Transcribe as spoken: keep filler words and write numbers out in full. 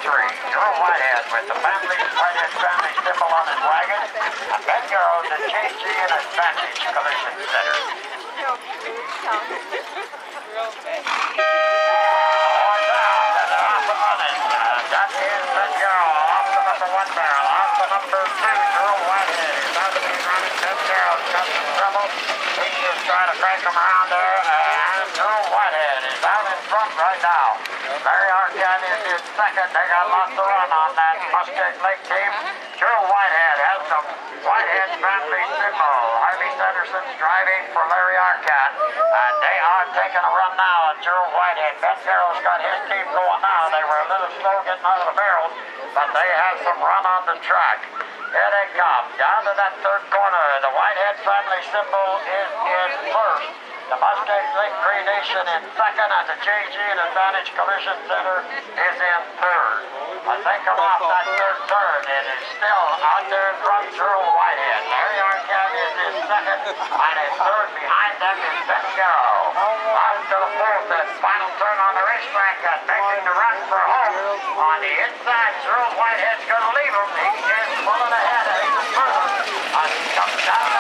three. Drew Whitehead with the family, Whitehead family symbol on his wagon. And Ben Garrows at J G and Advantage Collision Center. Real bad. One down, and they're off and running. Uh, that is Ben Garrow off the number one barrel. Off the number two, Drew Whitehead is out of the running. Ben Garrows got some trouble. He is trying to crank him around there. And Drew Whitehead is out in front right now. Larry Arquette is in second. They got lots of run on that Muskeg Lake team. Drew Whitehead has the Whitehead family symbol. Harvey Sanderson's driving for Larry Arquette. And they are taking a run now on Drew Whitehead. Ben Garrow's got his team going now. They were a little slow getting out of the barrels, but they have some run on the track. Here they come. Down to that third corner. The Whitehead family symbol is in first. The Muskeg Lake Cree Nation in second, and the J G and Advantage Collision Center is in third. As they come off that third turn, it is still out there in front, Drew Whitehead. Larry Arquette is in second, and in third behind them is Ben Garrow. Off to the fourth and final turn on the racetrack and making the run for home. On the inside, Drew Whitehead's going to leave him. He is pulling ahead, and he's further. And he comes down